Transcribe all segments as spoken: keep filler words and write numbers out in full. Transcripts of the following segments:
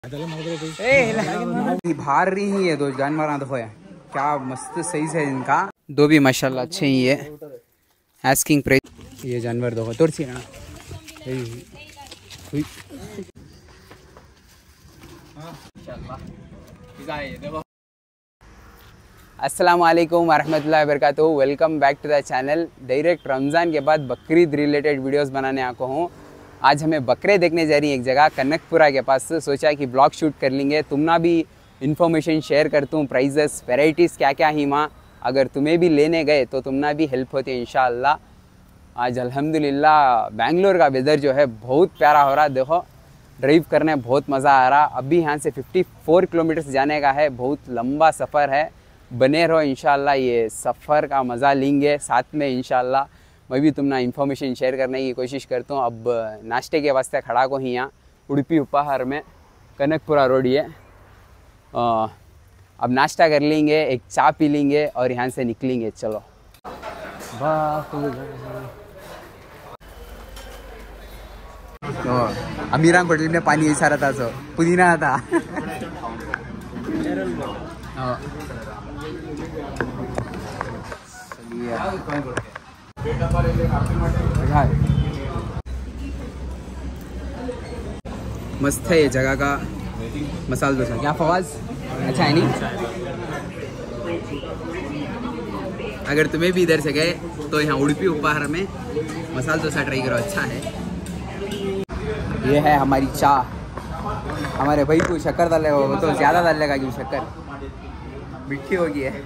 बाहर रही ही है दो जानवर देखो है क्या मस्त सही है इनका दो भी माशाल्लाह अच्छे ही है। आस्किंग प्राइस ये जानवर देखो तोड़सी ना अस्सलाम वालेकुम वरहमतुल्लाहि वबरकातुहू। Welcome back to the channel. Direct Ramzan के बाद बकरीद रिलेटेड वीडियोस बनाने आको हूँ। आज हमें बकरे देखने जा रही है एक जगह कनकपुरा के पास। सोचा कि ब्लॉग शूट कर लेंगे, तुमना भी इन्फॉर्मेशन शेयर करता हूँ, प्राइजेस वेराइटीज़ क्या क्या ही माँ, अगर तुम्हें भी लेने गए तो तुमना भी हेल्प होती है इंशाअल्लाह। आज अल्हम्दुलिल्लाह बेंगलोर का वेदर जो है बहुत प्यारा हो रहा है। देखो ड्राइव करने बहुत मज़ा आ रहा। अभी यहाँ से चौवन किलोमीटर्स जाने का है, बहुत लंबा सफ़र है। बने रहो इंशाअल्लाह, ये सफ़र का मज़ा लेंगे साथ में इंशाअल्लाह। मैं भी तुमना इन्फॉर्मेशन शेयर करने की कोशिश करता हूँ। अब नाश्ते के वास्ते खड़ा को ही यहाँ उड़पी उपहार में कनकपुरा रोड ये। अब नाश्ता कर लेंगे, एक चाय पी लेंगे और यहाँ से निकलेंगे। चलो तो अमीरान होटल में पानी ऐसा रहता सो पुदीना था। मस्त है ये जगह का मसाला डोसा। क्या फवाज अच्छा है नहीं? अगर तुम्हें भी इधर से गए तो यहाँ उड़पी उपहार में मसाला डोसा ट्राई करो, अच्छा है। ये है हमारी चाय। हमारे भाई को शक्कर डाले हो तो ज़्यादा डाल लेगा क्यों, शक्कर मिठी होगी है।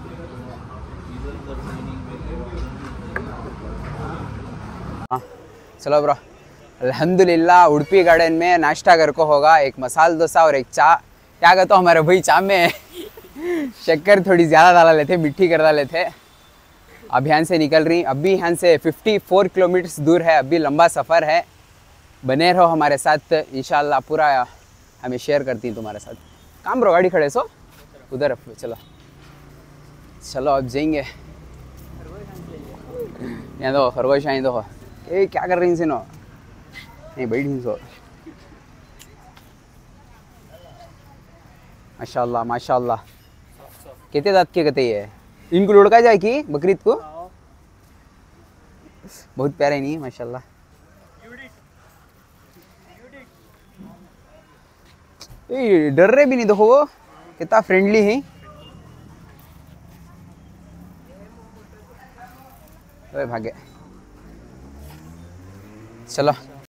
हाँ चलो ब्रो, अल्हम्दुलिल्लाह उड़पी गार्डन में नाश्ता कर को होगा, एक मसाला डोसा और एक चाय। क्या कहते हो हमारे भाई चाय में शक्कर थोड़ी ज़्यादा डाला लेते, मिठी कर डाले थे। अब यहाँ से निकल रही, अभी यहाँ से चौवन किलोमीटर्स दूर है, अभी लंबा सफ़र है। बने रहो हमारे साथ इंशाल्लाह, पूरा हमें शेयर करती हैं तुम्हारे साथ। काम ब्रो गाड़ी खड़े सो उधर, चलो चलो अब जाएंगे। यहाँ दो खरगोश आई दो, ए क्या कर रही नो नहीं बैठी सो। माशाल्लाह माशाल्लाह कितने दांत के कहते हैं इनको लुढ़का जाए कि बकरीद को, बहुत प्यारे नहीं माशाल्लाह। ए डर रहे भी नहीं, देखो वो कितना फ्रेंडली है। ओए भागे, चलो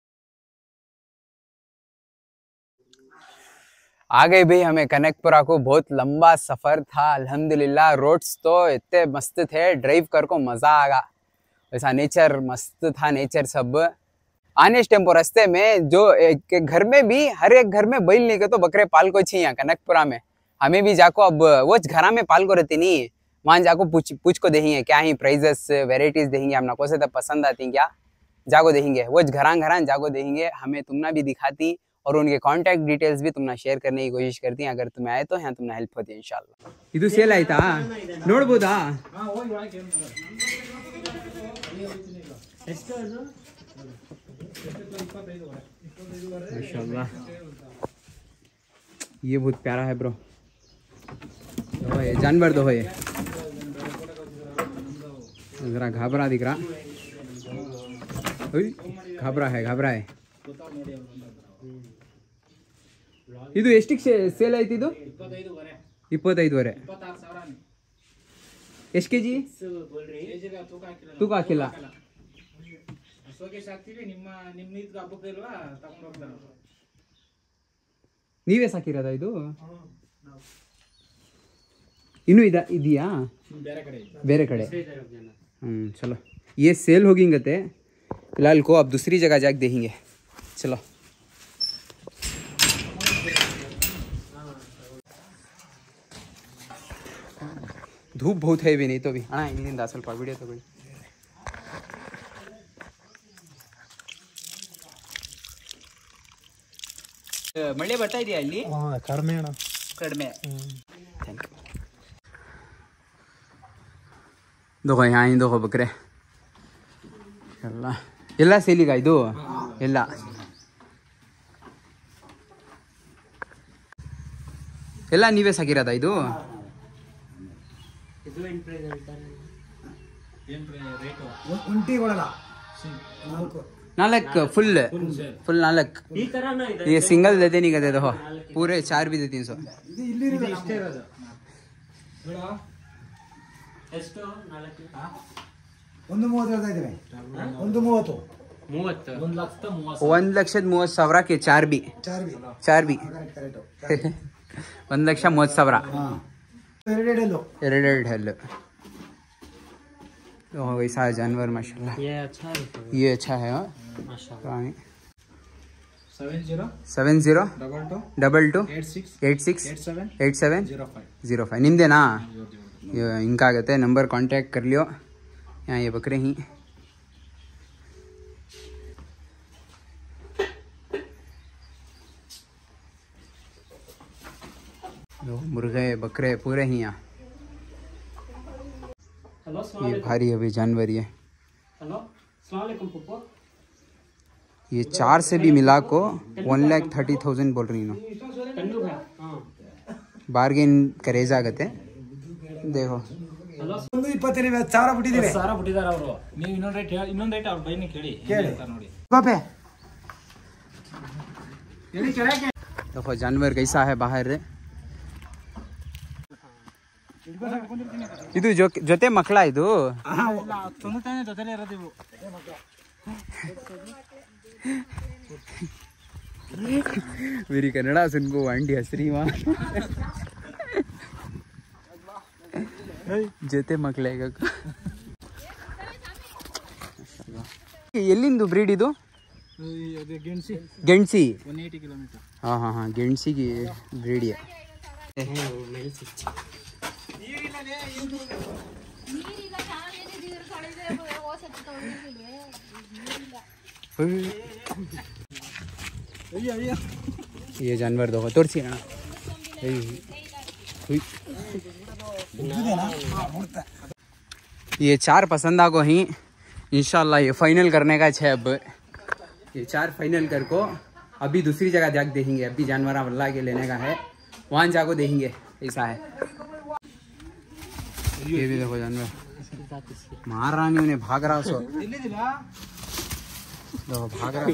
आ गए भाई हमें कनकपुरा को। बहुत लंबा सफ़र था अल्हम्दुलिल्लाह। रोड्स तो इतने मस्त थे, ड्राइव कर को मज़ा आ गया। वैसा नेचर मस्त था, नेचर सब। आने टेम्पो रास्ते में जो एक घर में भी हर एक घर में बैल नहीं के तो बकरे पाल को छी यहाँ कनकपुरा में। हमें भी जाको अब वो घरा में पाल को रहती नहीं, वहाँ जाको पूछ पूछ को देखेंगे क्या ही प्राइजेस वेराइटीज देखेंगे, हमना को से तो पसंद आती क्या जाको देखेंगे, वो घरा घरा जाको देखेंगे। हमें तुमना भी दिखाती और उनके कांटेक्ट डिटेल्स भी तुमना शेयर करने की कोशिश करती हैं। अगर तुम्हें आए तो यहाँ तुमने हेल्प होती है इंशाल्लाह। ಇದು ಸೇಲ್ ಆಯ್ತಾ ನೋಡಬಹುದಾ? माशाल्लाह ये बहुत प्यारा है ब्रो। तो ये जानवर दो है, ये जरा घाबरा दिख रहा, घाबरा है घाबरा है। ಇದು ಎಷ್ಟಿಗೆ ಸೇಲ್ ಆಯ್ತು? ಇದು ಇಪ್ಪತ್ತೈದುವರೆ. ಎಷ್ಟು ಕೆಜಿ ತೂಕ ಹಾಕಿಲ್ಲ? ನೀವೇ ಸಾಕಿರೋದ ಇದು? ಇನ್ನೂ ಇದ ಇದೆಯಾ ಬೇರೆ ಕಡೆ? हम्म चलो ये सेल होगी गते फिलहाल को, अब दूसरी जगह जाके देखेंगे। चलो धूप बहुत है भी नहीं तो भी हाँ इಲ್ಲಿಂದ ಸ್ವಲ್ಪ ವಿಡಿಯೋ ತಗೊಳ್ಳಿ। ಮಳೆ ಬರ್ತಾ ಇದೆಯಾ ಇಲ್ಲಿ? ಕಡಿಮೆ ಅಣ್ಣ, ಕಡಿಮೆ। Thank you. देखो यहाँ ही देखो बकरे ಎಲ್ಲ ಎಲ್ಲ ಸೇಲಿಗ ಇದು ಎಲ್ಲ ಎಲ್ಲ ನೀವೇ ಸಾಕಿರೋದಾ ಇದು? नालक फुल फुल नालक ये सिंगल देते नहीं कहते देखो पूरे चार भी दे तीन सौ ಒಂದ್ ಲಕ್ಷದ ಮೂವತ್ತು ಸಾವಿರಕ್ಕೆ ಚಾರ್ ಬಿ ಚಾರ್ ಬಿ ಒಂದ್ ಲಕ್ಷ ಮೂವತ್ತು ಸಾವಿರ ಎರಡೆರಡು ಹಲ್ಲು तो वैसा है जानवर माशाल्लाह। ये अच्छा है ये अच्छा है माशाल्लाह। Seven zero seven zero double two double two eight six eight six eight seven eight seven zero five zero five निम्देना ये इनका आगते नंबर कांटेक्ट कर लियो। यहाँ ये बकरे ही मुर्गे बकरे पूरे ही यहाँ। ये भारी अभी जानवर ये ये चार से भी मिला को वन लाख थर्टी थाउजेंड बोल रही नो बार्गेन करे जागते देखो देखो जानवर कैसा है बाहर रे ಇದು ಜೊತೆ ಮಕ್ಕಳ ಇದು मेरी कन्नड़ा सुनको आंटी हसरी माँ ಜೊತೆ ಮಕ್ಕಳೇ ಎಲ್ಲಿಂದು ಬ್ರೀಡ್ ಇದು? ಗೆಣಸಿ हाँ हाँ हाँ ಗೆಣಸಿ की ब्रीड है। ये जानवर देखो तोड़सी ना ये चार पसंद को ही इंशाल्लाह ये फाइनल करने का है। अब ये चार फाइनल कर को अभी दूसरी जगह जाके देखेंगे। अभी जानवर अल्लाह के लेने का है वहाँ जाको देखेंगे ऐसा है। ये भी देखो जानवर मार रहा नहीं उन्हें भाग रहा सो देखो भाग रहा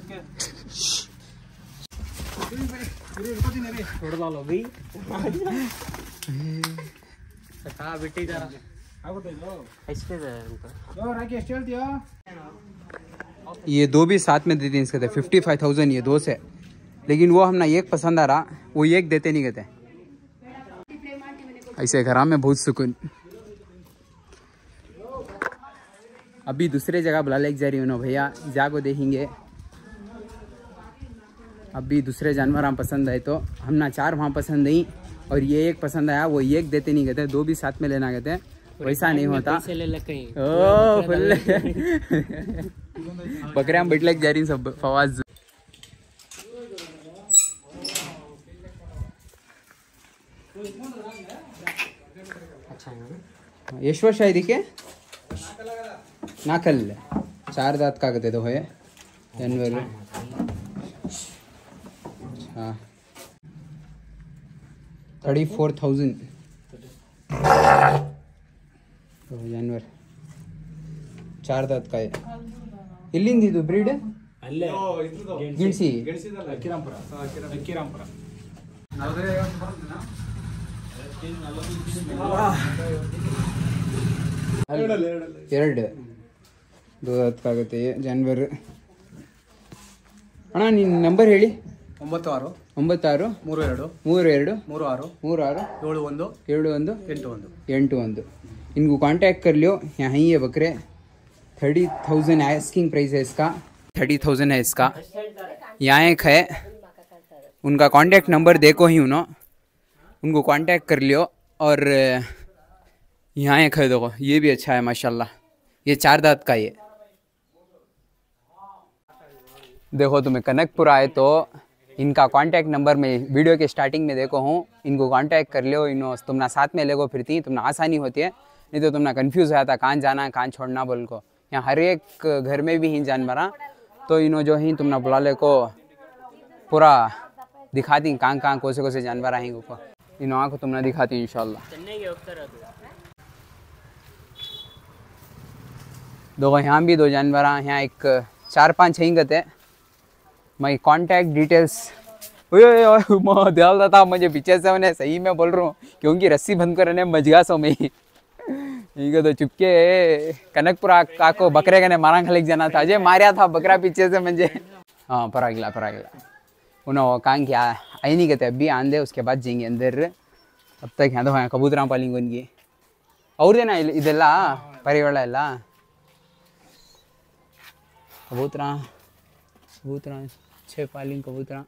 ये दो भी साथ में देते इसके थे फिफ्टी फाइव थाउजेंड ये दो से, लेकिन वो हमने एक पसंद आ रहा वो एक देते नहीं कहते ऐसे घर में बहुत सुकून। अभी दूसरे जगह बुला ले जा रही हूँ भैया जाको देखेंगे। अभी दूसरे जानवर हम पसंद आए तो हम ना चार वहाँ पसंद नहीं और ये एक पसंद आया वो एक देते नहीं कहते दो भी साथ में लेना कहते हैं वैसा नहीं होता। ओ फुल बकरे हम बैठ लग जा रही सब फवाज ಎಷ್ಟು ವರ್ಷ ಇದಕ್ಕೆ? ನಾಲ್ಕಲ್ಲ चार दांत का कहते तो है जानवर। हाँ थर्टी फोर थाउजेंड जानवर चार दांत का है। इಲ್ಲಿಂದ ಇದು ಬ್ರೀಡ್ ಅಲ್ಲೇ ಗಿಣಸಿ ಅಕ್ಕಿರಾಂಪುರ ಅಕ್ಕಿರಾಂಪುರ ಎರಡು दो ಹತ್ತಾಗುತ್ತೆ जानवर। ಅಣ್ಣ ನಿನ್ನ ನಂಬರ್ ಹೇಳಿ। ಒಂಬತ್ತು ಆರು ಒಂಬತ್ತು ಆರು ಮೂರು ಎರಡು ಮೂರು ಎರಡು ಮೂರು ಆರು ಮೂರು ಆರು ಏಳು ಒಂದು ಏಳು ಒಂದು ಎಂಟು ಒಂದು ಎಂಟು ಒಂದು इनको कांटेक्ट कर लियो। यहाँ ही है बकरे थर्टी थाउजेंड आस्किंग प्राइस है इसका थर्टी थाउजेंड है इसका। यहाँ एक है उनका कांटेक्ट नंबर देखो ही उन्होंने उनको कांटेक्ट कर लियो। और यहाँ एक है देखो ये भी अच्छा है माशाल्लाह ये चार दांत का ये। देखो तुम्हें कनकपुर आए तो इनका कांटेक्ट नंबर में वीडियो के स्टार्टिंग में देखो हूँ। इनको कांटेक्ट कर लियो इन्हों तुमना साथ में लेगो फिरती तुमना आसानी होती है नहीं तो तुमना कंफ्यूज होता कहाँ जाना कहाँ छोड़ना बोल को। यहाँ हर एक घर में भी ही जानवर तो इन्हों जो ही तुमना बुला ले को पूरा दिखा दी कहाँ कहाँ कौन से कौन से जानवर आएंगे को। इन आँख तुमने दिखाती इंशाल्लाह। दो यहाँ भी दो जानवर यहाँ एक चार पाँच हिंगत है। मैं कांटेक्ट डिटेल्स था मुझे पीछे से मैंने सही में बोल रहा हूँ क्योंकि रस्सी बंद करने मजगा सो में ಈಗ तो चुपके कनकपुरा काको बकरे कने मारा खलिक जाना था अजय मारा था बकरा पीछे से मुझे। हाँ परागिला परागिला उन्होंने कहा कि आई नहीं कहते अभी आंधे उसके बाद जाएंगे अंदर। अब तक यहाँ तो हाँ कबूतरा पालिंग उनकी और देना ಇದೆಲ್ಲ ಪರಿವಾಳ ಎಲ್ಲ कबूतरा कबूतरा छः पालिंग कबूतरा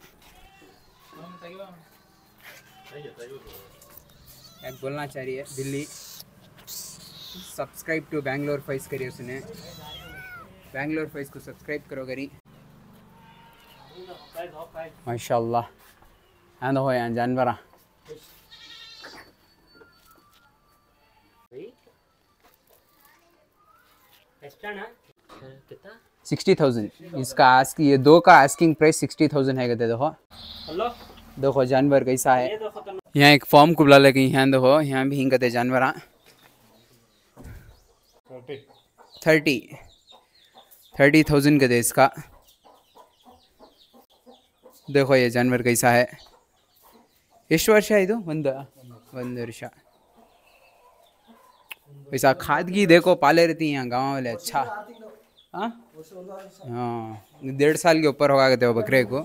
एक बोलना चाहिए दिल्ली सब्सक्राइब टू बैंगलोर फाइस करिए उसने बैंगलोर फाइस को सब्सक्राइब करो करी माशाल्लाह। यहाँ तो हो यहाँ जानवर सिक्सटी थाउजेंड इसका आस्क ये दो का आस्किंग प्राइस सिक्सटी थाउजेंड है कहते देखो। देखो जानवर कैसा है। यहाँ एक फॉर्म को बुला लगे यहाँ देखो यहाँ भी हिंग कहते जानवर थर्टी थर्टी थाउजेंड कहते इसका। देखो ये जानवर कैसा है। ಎಷ್ಟು ವರ್ಷ ಇದು ಒಂದು ಒಂದು ವರ್ಷ वैसा खादगी देखो पाले रहती हैं यहाँ गाँव वाले अच्छा। हाँ हाँ डेढ़ साल के ऊपर होगा कहते हो बकरे को।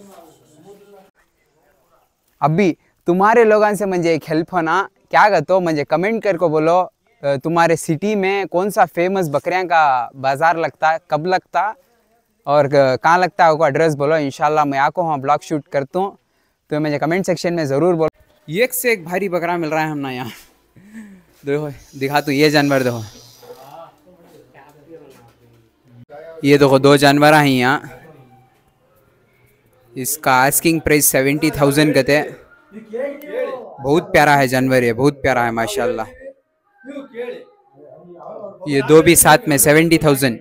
अभी तुम्हारे लोगों से मुझे एक हेल्प होना क्या कहते हो मुझे कमेंट करके बोलो तुम्हारे सिटी में कौन सा फेमस बकरियां का बाज़ार लगता है कब लगता और कहाँ लगता है आपको एड्रेस बोलो इंशाल्लाह मैं आपको वहाँ ब्लॉग शूट करता हूँ तो मुझे कमेंट सेक्शन में ज़रूर बोलो। एक से एक भारी बकरा मिल रहा है हमने यहाँ। देखो दिखा तो ये जानवर देखो ये देखो दो जानवर हैं यहाँ। इसका आस्किंग प्राइस सेवेंटी थाउजेंड कहते हैं। बहुत प्यारा है जानवर ये बहुत प्यारा है माशाल्लाह। ये दो भी साथ में सेवेंटी थाउजेंड।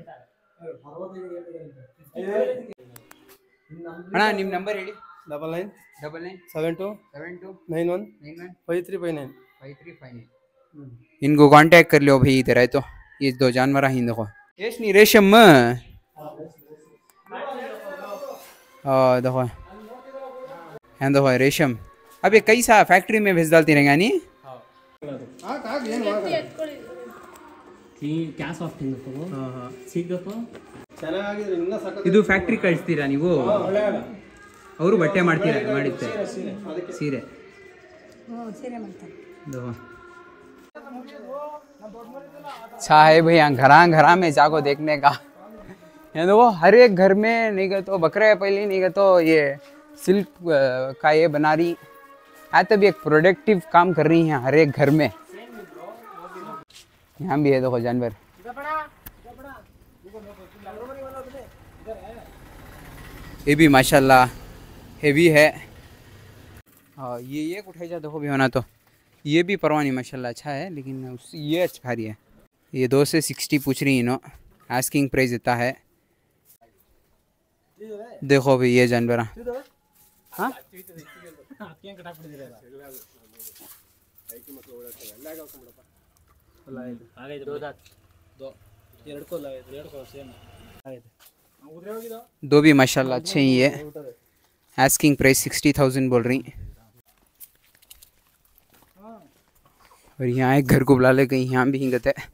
अಣ್ಣ ನಿಮ್ಮ ನಂಬರ್ ಹೇಳಿ double nine double nine seven two seven two nine one nine one five three five nine five three five nine इनको कांटेक्ट कर लो भाई इधर है तो ये दो जानवर हैं देखो यश नहीं रेशम देखो हैं देखो रेशम। अब ये कैसा फैक्ट्री में भेज डालती रहेंगे नहीं ಇದು ಫ್ಯಾಕ್ಟ್ರಿ ಕಳಿಸ್ತೀರಾ ನೀವು ಅವರು ಬಟ್ಟೆ ಮಾಡ್ತೀರಾ ಮಾಡಿದ್ದೆ ಸೀರೆ अच्छा है भाई यहाँ घरा घरा में जाको देखने का ये देखो हर एक घर में नहीं गए तो बकरे पहले नहीं गए तो ये सिल्क का ये बना रही आज तभी एक प्रोडक्टिव काम कर रही हैं हर एक घर में। यहाँ भी है देखो जानवर ये भी माशाल्लाह हेवी है। हाँ ये ये उठाई जा देखो भी होना तो ये भी परवाह नहीं माशाल्लाह अच्छा है लेकिन उस ये अच्छा भारी है। ये दो से सिक्सटी पूछ रही है नो आस्किंग प्राइस इतना है। देखो भाई ये जानवर हाँ दो भी माशाल्लाह अच्छे ही है। आस्किंग प्राइस सिक्सटी थाउजेंड बोल रही और यहाँ एक घर को बुला ले गई यहाँ भी हिंगत है।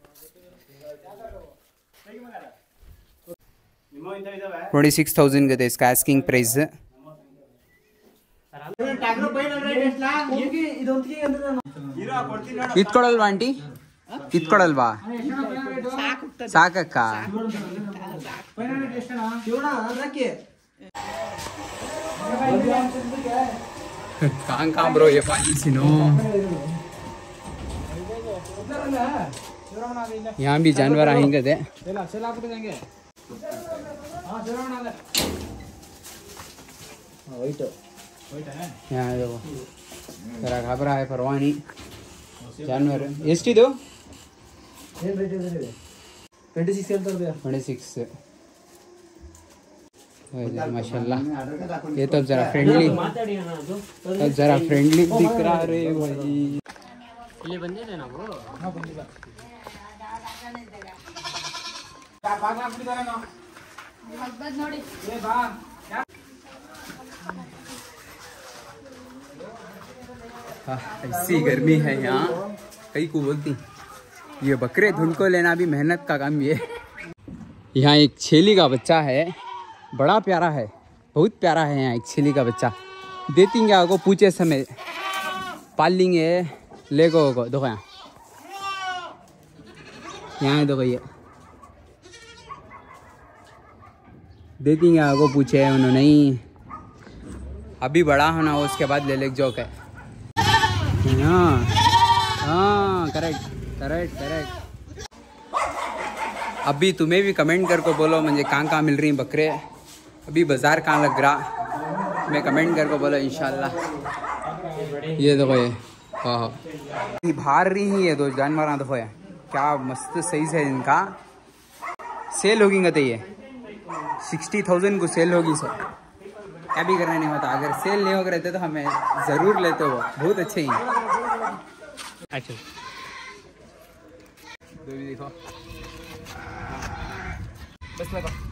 ट्वेंटी सिक्स थाउजेंड गए इसका आस्किंग प्राइस। ಇತ್ಕೊಳಲ್ವಾ ಆಂಟಿ ಇತ್ಕೊಳಲ್ವಾ ಸಾಕಕ್ಕ कहाँ कहाँ ब्रो ये पानी सीनो यहाँ भी जानवर आएंगे थे यहाँ देखो जरा घबरा है परवानी जानवर ಎಷ್ಟಿದು ಟ್ವೆಂಟಿ ಸಿಕ್ಸ್ ಹೇಳ್ತಾರೆ ಟ್ವೆಂಟಿ ಸಿಕ್ಸ್ माशाल्लाह। ये तो जरा फ्रेंडली, तो जरा फ्रेंडली दिख रहा रे भाई। ಇಲ್ಲಿ ಬಂದಿದ್ದೇನಾ ಬ್ರೋ? ಹಾ ಬಂದಿಲ್ಲ. ಯಾ ಬಾಗ್ಲ ಹಾಕ್ಬಿಟ್ಟಿದ್ದಾರೆ ನಾವು. ಹಬ್ಬದ ನೋಡಿ. ಏ ಬಾ. ऐसी गर्मी है यहाँ, कई को बोलती। ये बकरे धुंड को लेना भी मेहनत का काम। ये यहाँ एक छेली का बच्चा है, बड़ा प्यारा है, बहुत प्यारा है। यहाँ एक छेली का बच्चा देती आपको पूछे समय पाल लेंगे। ले गो को देखो यहाँ, यहाँ देखो ये देती आपको पूछे उन्होंने ही। अभी बड़ा होना हो उसके बाद ले ले जोक है। हाँ हाँ करेक्ट करेक्ट करेक्ट। अभी तुम्हें भी कमेंट करके बोलो मुझे कहाँ कहाँ मिल रही बकरे, अभी बाज़ार कहाँ लग रहा, मैं कमेंट करके बोलो इंशाल्लाह। ये देखो ये हाँ बाहर रही ही ये दो जानवर देखो ये क्या मस्त सही से इनका सेल होगी। कहते ये सिक्सटी थाउजेंड को सेल होगी सर, क्या भी करना नहीं होता। अगर सेल नहीं होकर रहते तो हमें ज़रूर लेते हो, बहुत अच्छे हैं। अच्छा देखो बस लगा।